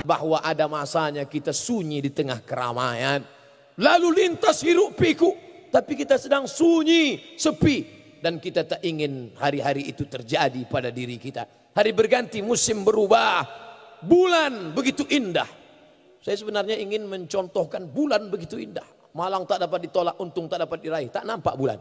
bahwa ada masanya kita sunyi di tengah keramaian. Lalu lintas hiruk pikuk, tapi kita sedang sunyi, sepi. Dan kita tak ingin hari-hari itu terjadi pada diri kita. Hari berganti, musim berubah, bulan begitu indah. Saya sebenarnya ingin mencontohkan bulan begitu indah. Malang tak dapat ditolak, untung tak dapat diraih. Tak nampak bulan.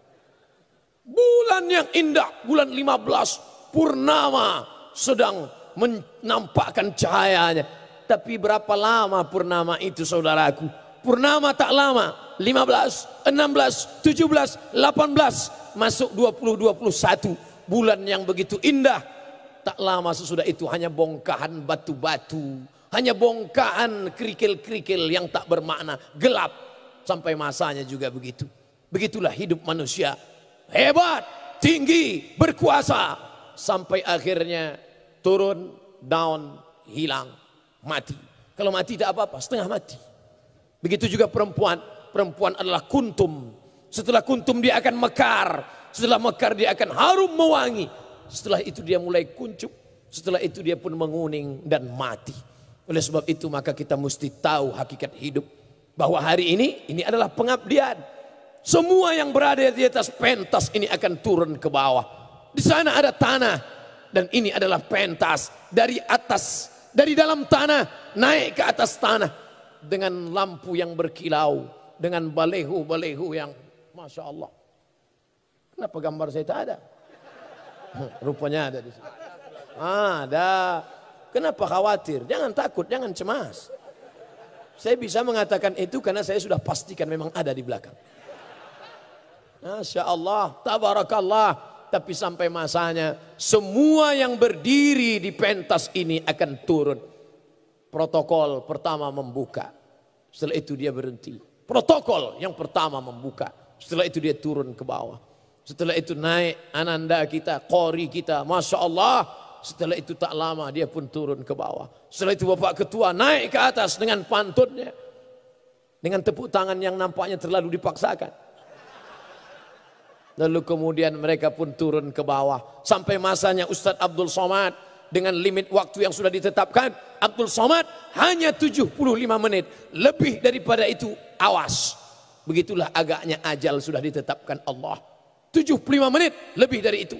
Bulan yang indah, bulan 15, purnama sedang menampakkan cahayanya. Tapi berapa lama purnama itu saudaraku? Purnama tak lama, 15, 16, 17, 18, masuk 20, 21. Bulan yang begitu indah. Tak lama sesudah itu hanya bongkahan batu-batu. Hanya bongkahan kerikil-kerikil yang tak bermakna, gelap. Sampai masanya juga begitu. Begitulah hidup manusia. Hebat, tinggi, berkuasa. Sampai akhirnya turun, down, hilang, mati. Kalau mati tak apa-apa, setengah mati. Begitu juga perempuan. Perempuan adalah kuntum. Setelah kuntum dia akan mekar. Setelah mekar dia akan harum mewangi. Setelah itu dia mulai kuncup. Setelah itu dia pun menguning dan mati. Oleh sebab itu maka kita mesti tahu hakikat hidup. Bahwa hari ini adalah pengabdian. Semua yang berada di atas pentas ini akan turun ke bawah. Di sana ada tanah. Dan ini adalah pentas. Dari atas, dari dalam tanah, naik ke atas tanah. Dengan lampu yang berkilau. Dengan balehu-balehu yang Masya Allah. Kenapa gambar saya tak ada? Rupanya ada di sini. Ada. Kenapa khawatir? Jangan takut, jangan cemas. Saya bisa mengatakan itu karena saya sudah pastikan memang ada di belakang. Masya Allah, tabarakallah. Tapi sampai masanya semua yang berdiri di pentas ini akan turun. Protokol pertama membuka. Setelah itu dia berhenti. Protokol yang pertama membuka. Setelah itu dia turun ke bawah. Setelah itu naik ananda kita, qori kita. Masya Allah. Setelah itu tak lama dia pun turun ke bawah. Setelah itu Bapak Ketua naik ke atas dengan pantunnya. Dengan tepuk tangan yang nampaknya terlalu dipaksakan. Lalu kemudian mereka pun turun ke bawah. Sampai masanya Ustadz Abdul Somad. Dengan limit waktu yang sudah ditetapkan. Abdul Somad hanya 75 menit. Lebih daripada itu awas. Begitulah agaknya ajal sudah ditetapkan Allah. 75 menit lebih dari itu.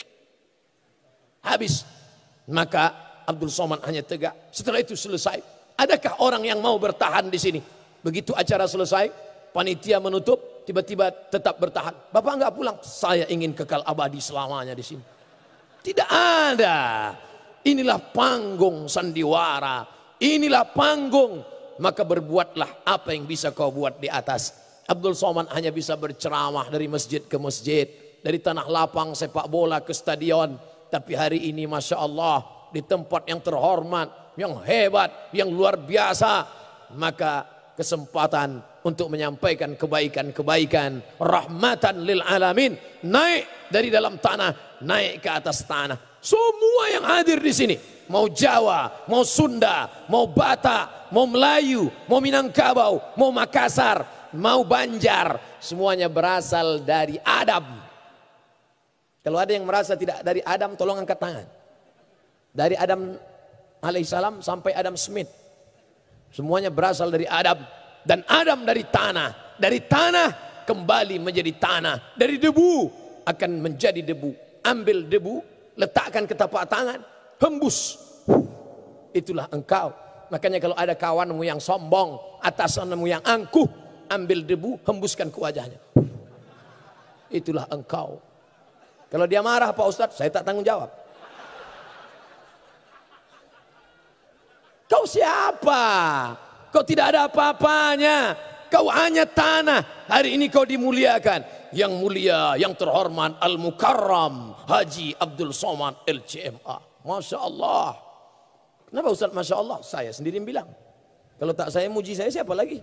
Habis. Maka Abdul Somad hanya tegak. Setelah itu selesai. Adakah orang yang mau bertahan di sini? Begitu acara selesai, panitia menutup, tiba-tiba tetap bertahan. Bapak enggak pulang? Saya ingin kekal abadi selamanya di sini. Tidak ada. Inilah panggung sandiwara. Inilah panggung. Maka berbuatlah apa yang bisa kau buat di atas. Abdul Somad hanya bisa berceramah dari masjid ke masjid. Dari tanah lapang sepak bola ke stadion. Tapi hari ini Masya Allah. Di tempat yang terhormat. Yang hebat. Yang luar biasa. Maka kesempatan untuk menyampaikan kebaikan-kebaikan. Rahmatan lil alamin. Naik dari dalam tanah. Naik ke atas tanah. Semua yang hadir di sini. Mau Jawa, mau Sunda, mau Batak, mau Melayu, mau Minangkabau, mau Makassar, mau Banjar. Semuanya berasal dari Adam. Kalau ada yang merasa tidak dari Adam, tolong angkat tangan. Dari Adam alaihissalam sampai Adam Smith. Semuanya berasal dari Adam. Dan Adam dari tanah. Dari tanah kembali menjadi tanah. Dari debu akan menjadi debu. Ambil debu, letakkan ke tapak tangan, hembus. Itulah engkau. Makanya kalau ada kawanmu yang sombong, atasanmu yang angkuh, ambil debu, hembuskan ke wajahnya. Itulah engkau. Kalau dia marah Pak Ustadz, saya tak tanggung jawab. Kau siapa? Kau tidak ada apa-apanya. Kau hanya tanah. Hari ini kau dimuliakan. Yang mulia, yang terhormat, Al-Mukarram Haji Abdul Somad LCMA. Masya Allah. Kenapa Ustaz Masya Allah? Saya sendiri bilang. Kalau tak saya muji saya, siapa lagi?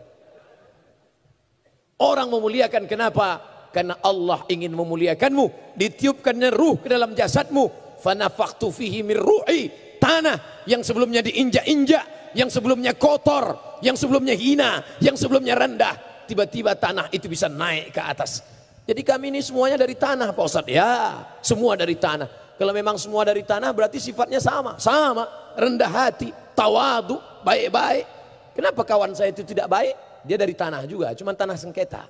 Orang memuliakan kenapa? Karena Allah ingin memuliakanmu. Ditiupkannya ruh ke dalam jasadmu. Fanafaktu fihi min ruhi. Tanah yang sebelumnya diinjak-injak, yang sebelumnya kotor, yang sebelumnya hina, yang sebelumnya rendah. Tiba-tiba tanah itu bisa naik ke atas. Jadi kami ini semuanya dari tanah Pak Ustadz. Ya, semua dari tanah. Kalau memang semua dari tanah berarti sifatnya sama. Sama, rendah hati, tawadu, baik-baik. Kenapa kawan saya itu tidak baik? Dia dari tanah juga, cuma tanah sengketa.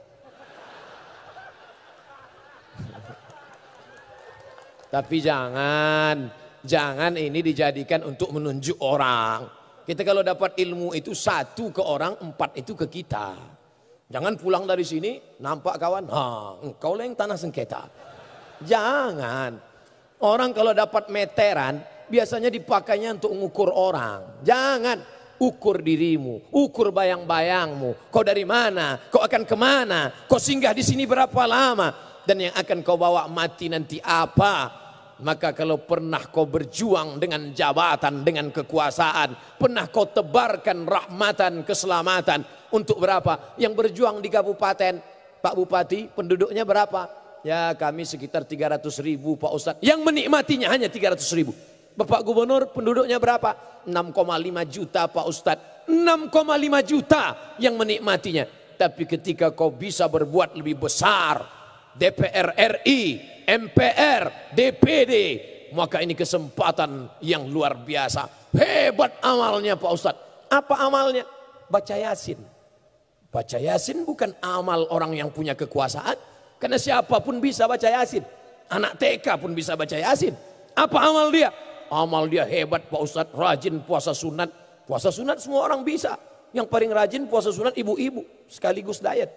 Tapi jangan ini dijadikan untuk menunjuk orang. Kita kalau dapat ilmu itu 1 ke orang, 4 itu ke kita. Jangan pulang dari sini nampak kawan, engkau lah yang tanah sengketa. Jangan. Orang kalau dapat meteran biasanya dipakainya untuk mengukur orang. Jangan, ukur dirimu, ukur bayang-bayangmu. Kau dari mana? Kau akan kemana? Kau singgah di sini berapa lama? Dan yang akan kau bawa mati nanti apa? Maka kalau pernah kau berjuang dengan jabatan, dengan kekuasaan, pernah kau tebarkan rahmatan, keselamatan untuk berapa? Yang berjuang di kabupaten, Pak Bupati, penduduknya berapa? Ya kami sekitar 300.000 Pak Ustadz. Yang menikmatinya hanya 300.000. Bapak Gubernur penduduknya berapa? 6,5 juta Pak Ustadz. 6,5 juta yang menikmatinya. Tapi ketika kau bisa berbuat lebih besar, DPR RI, MPR, DPD, maka ini kesempatan yang luar biasa. Hebat amalnya Pak Ustadz. Apa amalnya? Baca Yasin. Baca Yasin bukan amal orang yang punya kekuasaan. Karena siapapun bisa baca Yasin. Anak TK pun bisa baca Yasin. Apa amal dia? Amal dia hebat Pak Ustadz, rajin puasa sunat. Puasa sunat semua orang bisa. Yang paling rajin puasa sunat ibu-ibu, sekaligus diet.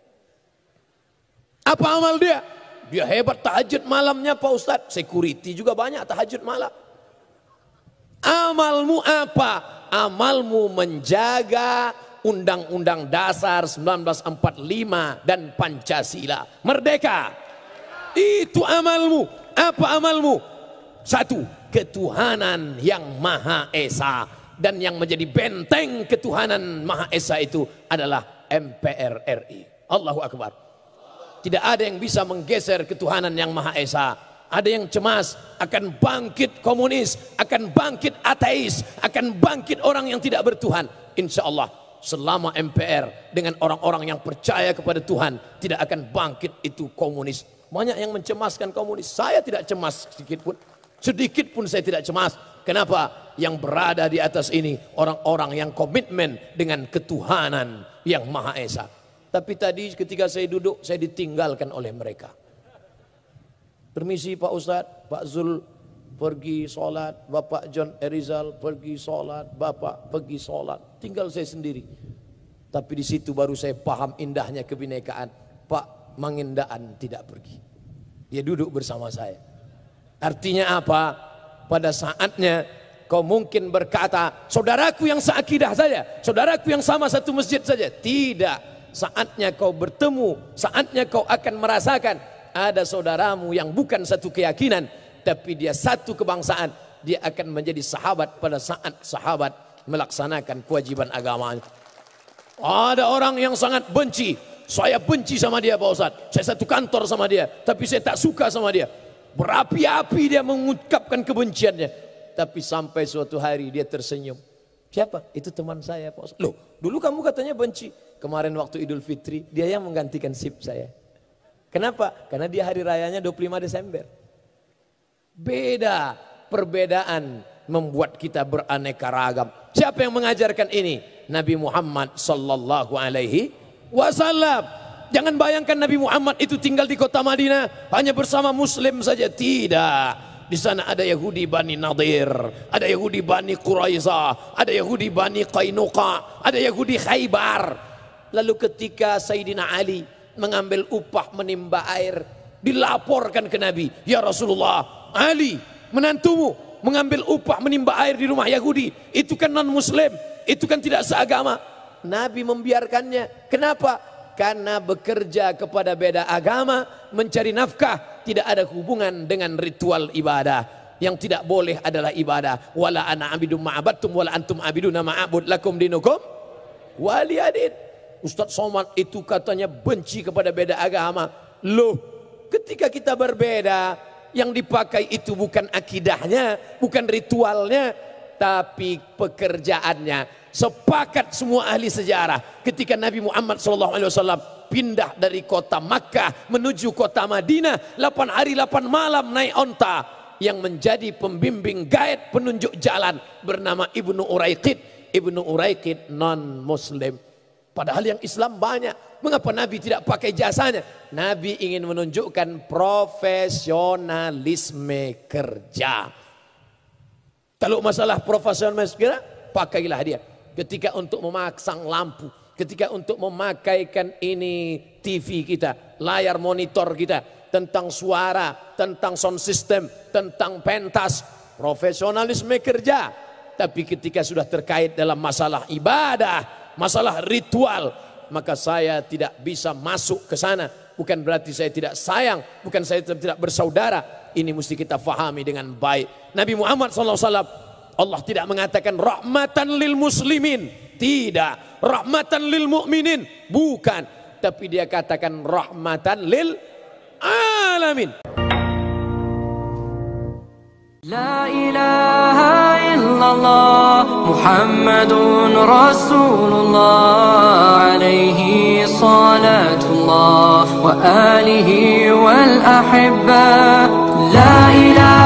Apa amal dia? Dia hebat tahajud malamnya Pak Ustadz. Security juga banyak tahajud malam. Amalmu apa? Amalmu menjaga Undang-Undang Dasar 1945 dan Pancasila. Merdeka. Itu amalmu. Apa amalmu? 1. Ketuhanan yang Maha Esa. Dan yang menjadi benteng ketuhanan Maha Esa itu adalah MPR RI. Allahu Akbar. Tidak ada yang bisa menggeser ketuhanan yang Maha Esa. Ada yang cemas akan bangkit komunis, akan bangkit ateis, akan bangkit orang yang tidak bertuhan. Insya Allah selama MPR dengan orang-orang yang percaya kepada Tuhan tidak akan bangkit itu komunis. Banyak yang mencemaskan komunis. Saya tidak cemas sedikit pun. Sedikit pun saya tidak cemas. Kenapa? Yang berada di atas ini orang-orang yang komitmen dengan ketuhanan yang Maha Esa. Tapi tadi ketika saya duduk, saya ditinggalkan oleh mereka. Permisi Pak Ustadz, Pak Zul pergi sholat, Bapak John Erizal pergi sholat, Bapak pergi sholat, tinggal saya sendiri. Tapi di situ baru saya paham indahnya kebinekaan. Pak Mangendaan tidak pergi, dia duduk bersama saya. Artinya apa? Pada saatnya kau mungkin berkata, saudaraku yang seakidah saja, saudaraku yang sama satu masjid saja. Tidak, saatnya kau bertemu, saatnya kau akan merasakan ada saudaramu yang bukan satu keyakinan, tapi dia satu kebangsaan. Dia akan menjadi sahabat pada saat sahabat melaksanakan kewajiban agamanya. Ada orang yang sangat benci. Saya benci sama dia Pak Ustadz. Saya satu kantor sama dia, tapi saya tak suka sama dia. Berapi-api dia mengungkapkan kebenciannya. Tapi sampai suatu hari dia tersenyum. Siapa? Itu teman saya Pak Ustadz. Loh, dulu kamu katanya benci. Kemarin waktu Idul Fitri dia yang menggantikan sip saya. Kenapa? Karena dia hari rayanya 25 Desember. Beda, perbedaan membuat kita beraneka ragam. Siapa yang mengajarkan ini? Nabi Muhammad sallallahu alaihi wasallam. Jangan bayangkan Nabi Muhammad itu tinggal di kota Madinah hanya bersama muslim saja. Tidak. Di sana ada Yahudi Bani Nadir, ada Yahudi Bani Quraizah, ada Yahudi Bani Qainuqa, ada Yahudi Khaybar. Lalu ketika Sayyidina Ali mengambil upah menimba air, dilaporkan ke Nabi, ya Rasulullah, Ali menantumu mengambil upah menimba air di rumah Yahudi, itu kan non muslim, itu kan tidak seagama. Nabi membiarkannya. Kenapa? Karena bekerja kepada beda agama, mencari nafkah tidak ada hubungan dengan ritual ibadah. Yang tidak boleh adalah ibadah. Wala ana abidum ma'abattum wala antum abiduna ma'abud lakum dinukum waliyadin. Ustadz Somad itu katanya benci kepada beda agama. Loh, ketika kita berbeda, yang dipakai itu bukan akidahnya, bukan ritualnya, tapi pekerjaannya. Sepakat semua ahli sejarah ketika Nabi Muhammad SAW pindah dari kota Makkah menuju kota Madinah, 8 hari 8 malam naik onta. yang menjadi pembimbing guide penunjuk jalan bernama Ibnu Uraiqid. Ibnu Uraiqid non muslim. Padahal yang Islam banyak. Mengapa Nabi tidak pakai jasanya? Nabi ingin menunjukkan profesionalisme kerja. Kalau masalah profesionalisme kerja, pakailah dia. Ketika untuk memasang lampu, ketika untuk memakaikan ini TV kita, layar monitor kita, tentang suara, tentang sound system, tentang pentas, profesionalisme kerja. Tapi ketika sudah terkait dalam masalah ibadah, masalah ritual, maka saya tidak bisa masuk ke sana. Bukan berarti saya tidak sayang, bukan saya tidak bersaudara. Ini mesti kita fahami dengan baik. Nabi Muhammad SAW, Allah tidak mengatakan rahmatan lil muslimin, tidak. Rahmatan lil mu'minin, bukan. Tapi dia katakan rahmatan lil alamin. La ilaha illallah Muhammadun Rasulullah alaihi salatullah wa alihi wal ahibba. La ilaha